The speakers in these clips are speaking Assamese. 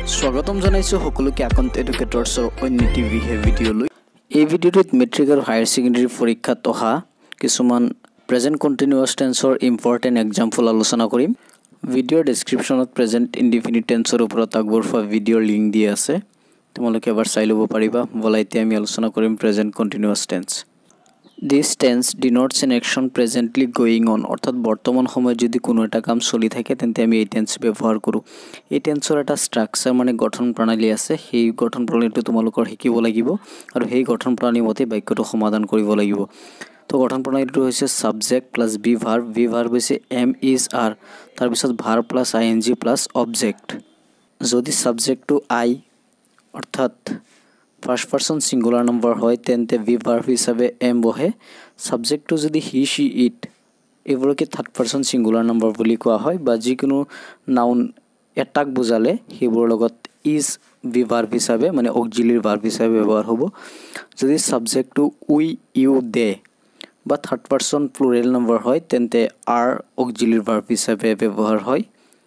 স্বাগতম জানাইছো সকলোকে আকন্দ এডুকেটৰ্ছৰ অন্য টিভি হে ভিডিঅ'লৈ। এই ভিডিঅ'টোত মেট্ৰিক আৰু হায়াৰ সেকেন্ডাৰী পৰীক্ষাত অহা কিছুমান প্ৰেজেন্ট কন্টিনিউয়াছ টেন্সৰ ইম্পৰ্টেন্ট এক্সাম্পল আলোচনা কৰিম। ভিডিঅ'ৰ ডেসক্ৰিপচনত প্ৰেজেন্ট ইনডিফিনিট টেন্সৰ ওপৰত আগবঢ়োৱা ভিডিঅ'ৰ লিংক দিয়া আছে, তোমালোকে এবাৰ চাই ল'ব পাৰিবা। বলা এতিয়া আমি আলোচনা কৰিম present continuous tense. This tense denotes an action presently going on, অর্থাৎ বর্তমান সময়ে যদি কোনো একটা কাম চলি থাকে তেন্তে আমি এই টেন্স ব্যৱহাৰ কৰো। এই টেন্সৰ এটা স্ট্ৰাকচাৰ মানে গঠন প্ৰণালী আছে, সেই গঠন প্ৰণালীটো তোমালোকৰ শিকিব লাগিব আৰু সেই গঠন প্ৰণালী মতে বাক্যটো সমাধান কৰিব লাগিব। তো গঠন প্ৰণালীটো হৈছে সাবজেক্ট প্লাস বি ভাৰ্ব হৈছে এম ইজ আৰ, তাৰ পিছত verb plus ING plus object. যদি সাবজেক্টটো আই অৰ্থাৎ ফার্স্ট পার্সন সিঙ্গুলার নাম্বার হয় তেন্তে বি ভার্ব হিসাবে এম বহে। সাবজেক্টটো যদি হি সি ইট এগুলোকে থার্ড পার্সন সিঙ্গুলার নাম্বার বুলি কোৱা হয়, বা যিকোনো নাউন এটাক বুজালে সেইবোৰৰ লগত ইজ বি ভার্ব হিসাবে মানে অক্সিলিয়ারি ভার্ব হিসাবে ব্যৱহাৰ হ'ব। যদি সাবজেক্টটো উই ইউ দে বা থার্ড পার্সন প্লুৰেল নাম্বার হয় তেন্তে আৰ অক্সিলিয়ারি ভার্ব হিসাবে ব্যৱহাৰ হয়।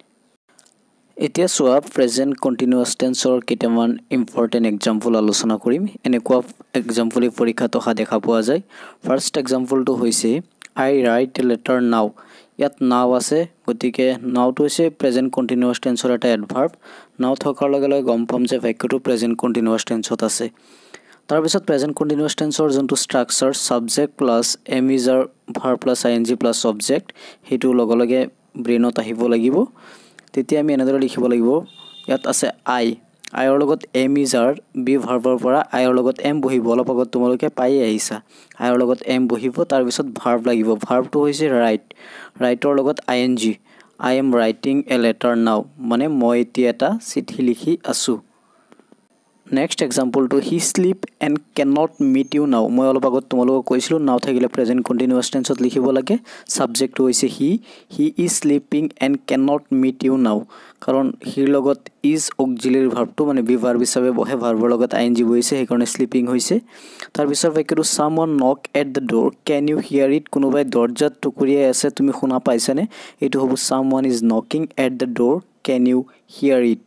এতিয়া সোয়া প্ৰেজেন্ট কন্টিনিউয়াছ টেন্সৰ কেইটামান ইম্পৰ্টেন্ট এক্সাম্পল আলোচনা কৰিম। এনেকুৱা এক্সাম্পল পৰীক্ষাত অহা দেখা পোৱা যায়। ফাৰ্স্ট এক্সাম্পলটো হৈছে আই ৰাইট এ লেটাৰ নাও। ইয়াত নাও আছে, গতিকে নাওটো হৈছে প্ৰেজেন্ট কন্টিনিউয়াছ টেন্সৰ এটা এডভাৰ্ব। নাও থকাৰ লগে লগে গম পাম যে বাক্যটো প্ৰেজেন্ট কন্টিনিউয়াছ টেন্সত আছে। তাৰপিছত প্ৰেজেন্ট কন্টিনিউয়াছ টেন্সৰ যোনটো structure subject plus am is are verb plus ING plus object, সেইটো লগে লগে ব্ৰেইনত আহিব লাগিব। তেতিয়া আমি এনেদৰে লিখিব লাগিব, ইয়াত আছে আইৰ লগত এম ইজ আৰ বি ভাৰ্বৰ পৰা আইৰ লগত এম বহিব। অলপ আগত তোমালোকে পাই আহিছা, আইৰ লগত এম বহিব, তাৰপিছত ভাৰ্ব লাগিব। ভাৰ্বটো হৈছে ৰাইটৰ লগত ING, I am writing a letter now, মানে মই এতিয়া এটা চিঠি লিখি আছো। নেক্সট এক্সাম্পলটো he sleep and can not meet you now. মই অলপ আগত তোমালোকক কৈছিলোঁ নাও থাকিলে প্ৰেজেন্ট কন্টিনিউয়াছ টেন্সত লিখিব লাগে। সাবজেক্টটো হৈছে he is sleeping and can not meet you now, কাৰণ হিৰ লগত ইজ অক্সিলিয়াৰি ভাৰ্বটো মানে বি ভাৰ্ব হিচাপে বহে, ভাৰ্বৰ লগত আইএনজি বহিছে, সেইকাৰণে স্লিপিং হৈছে। তাৰপিছত বাক্যটো someone knock at the door can you hear it. কোনোবাই দৰ্জাত টুকুৰিয়াই আছে, তুমি শুনা পাইছানে? এইটো হ'ব someone is knocking at the door can you hear it.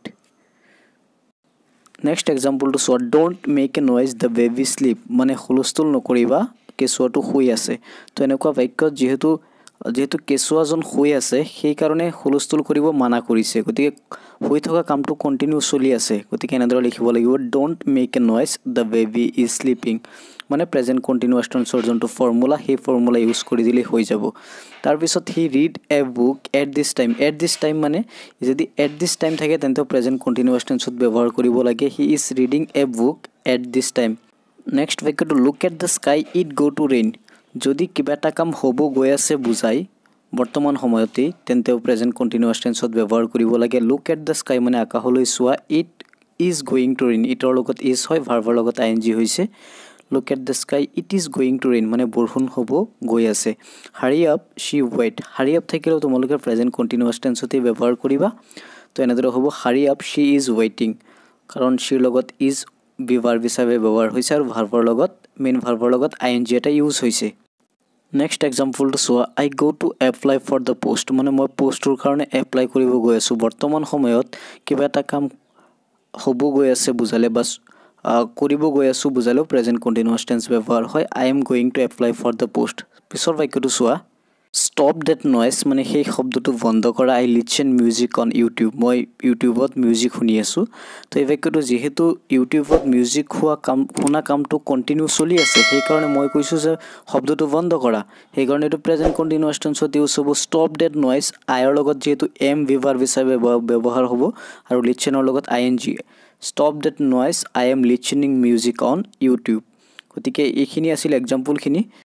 Next এক্সাম্পলটো চোৱা, don't make a noise the baby sleep, মানে হুলস্থুল নকৰিবা কেঁচুৱাটো শুই আছে। তো এনেকুৱা বাক্যত যিহেতু কেঁচুৱাজন শুই আছে সেইকাৰণে হুলস্থুল কৰিব মানা কৰিছে, গতিকে শুই থকা কামটো কণ্টিনিউ চলি আছে, গতিকে এনেদৰে লিখিব লাগিব don't make a noise the baby is sleeping, মানে প্ৰেজেন্ট কণ্টিনিউয়াছ টেন্সৰ যোনটো ফৰ্মুলা সেই ফৰ্মুলা ইউজ কৰি দিলে হৈ যাব। তাৰপিছত he read a book at this time. At this time মানে যদি এট দিছ টাইম থাকে তেন্তে প্ৰেজেন্ট কণ্টিনিউয়াছ টেন্সত ব্যৱহাৰ কৰিব লাগে। He is reading a book at this time. Next বাক্যটো look at the sky it go' to rain. যদি কিবা এটা কাম হ'ব গৈ আছে বুজাই বৰ্তমান সময়তেই তেন্তেও প্ৰেজেন্ট কণ্টিনিউয়াছ টেন্সত ব্যৱহাৰ কৰিব লাগে। লুক এট দ্য স্কাই মানে আকাশলৈ চোৱা, it is going to rain, ইটৰ লগত ইজ হয়, ভাৰ্বৰ লগত আইএনজি হৈছে। Look at the sky it is going to rain মানে বৰষুণ হ'ব গৈ আছে। Hurry up she wait, hurry up থাকিলেও তোমালোকে প্ৰেজেন্ট কণ্টিনিউয়াছ টেন্সতেই ব্যৱহাৰ কৰিবা। তো এনেদৰে হ'ব হাৰি আপ শ্বি ইজ ৱেইটিং, কাৰণ শ্বীৰ লগত ইজ বি ভাৰ্ব হিচাপে ব্যৱহাৰ হৈছে আৰু মেইন ভাৰ্বৰ লগত আইএনজি এটা ইউজ হৈছে। নেক্সট এক্সাম্পলটো চোৱা, I go' to apply for the post, মানে মই পোষ্টটোৰ কাৰণে এপ্লাই কৰিব গৈ আছোঁ। বৰ্তমান সময়ত কিবা এটা কাম হ'ব গৈ আছে বুজালে বা কৰিব গৈ আছোঁ বুজালেও প্ৰেজেন্ট কণ্টিনিউয়াছ টেন্স ব্যৱহাৰ হয়। I am going to apply for the post. পিছৰ বাক্যটো চোৱা, ষ্টপ ডেট নইজ মানে সেই শব্দটো বন্ধ কৰা। I listen music on YouTube, মই ইউটিউবত মিউজিক শুনি আছোঁ। তো এই বাক্যটো যিহেতু ইউটিউবত মিউজিক শুনা কামটো কণ্টিনিউ চলি আছে সেইকাৰণে মই কৈছোঁ যে শব্দটো বন্ধ কৰা, সেইকাৰণে এইটো প্ৰেজেন্ট কণ্টিনিউয়াছ টেন্সত ইউজ হ'ব। ষ্টপ ডেট নইজ আইৰ লগত যিহেতু এম বি ভাৰ্ব হিচাপে ব্যৱহাৰ হ'ব আৰু লিচেনৰ লগত আইএনজি। Stop that noise I am listening music on YouTube. গতিকে এইখিনি আছিল এক্সাম্পলখিনি।